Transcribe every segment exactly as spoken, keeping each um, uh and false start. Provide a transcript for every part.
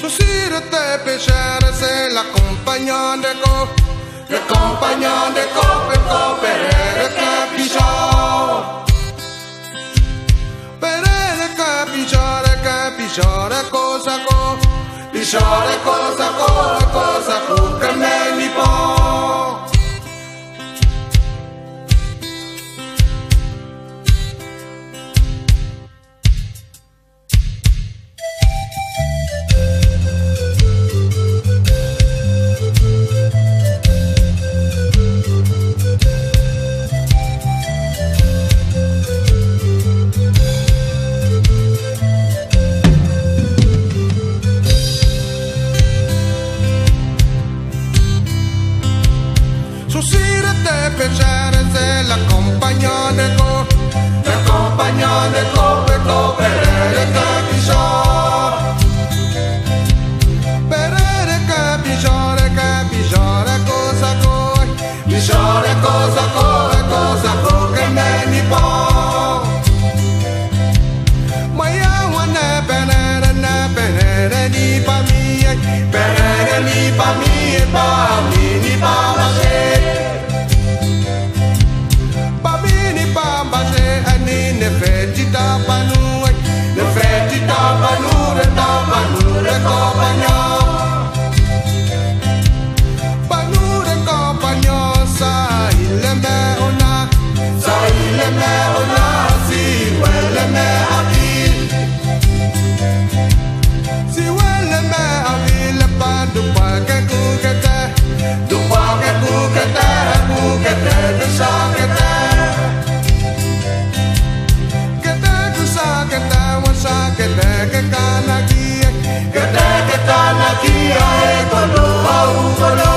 Susire te piacere se la compagna de co, la compagna de cope cope re capisciò. Perere capisciare capisciare cosa co, pisciare cosa co, cosa co che me mi po. Susire te piacere se la compagna de co, la compagna de cope cope re capisciò. Perere capisciare capisciare cosa coi, pisciare cosa coi, cosa co che me ni po. Ma io ne benere ne benere ni pa mi, benere ni pa mi pa mi ni pa ma se. Tapanure, le feti tapanure, tapanure compagno. Panure compagno, sai le me ona, sai le me ona, si quelle me avi. Si quelle me avi le pan du pa che cu che te, du pa che cu che te, cu che te, du sa che te. Que te que cana aquí, que te que cana aquí, ay colo, au colo.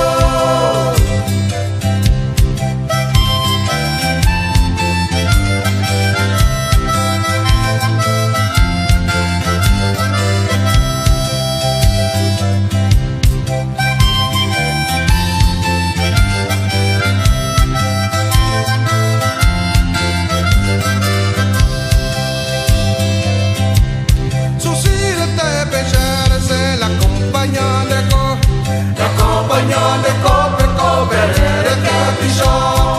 De cope cope re capisciò.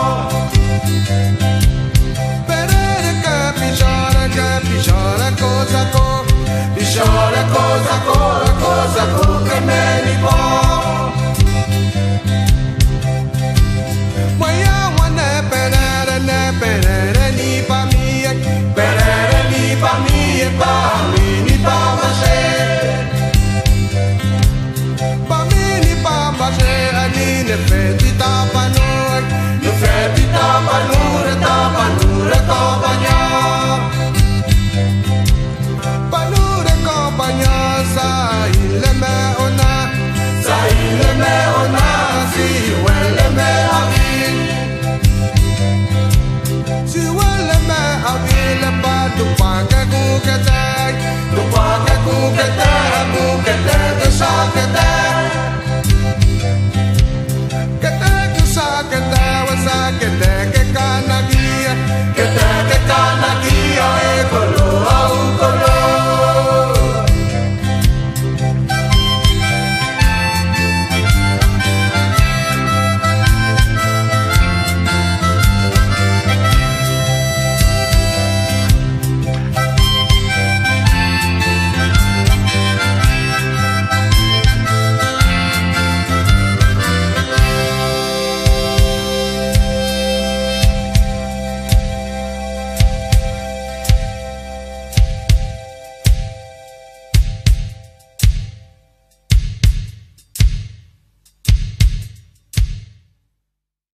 Perere capisciare capisciare cosa co, pisciare cosa co, cosa co che me ni po. Ma io ne perere ne perere ni pa mi, perere ni pa mi pa mi ni pa ma se. Fe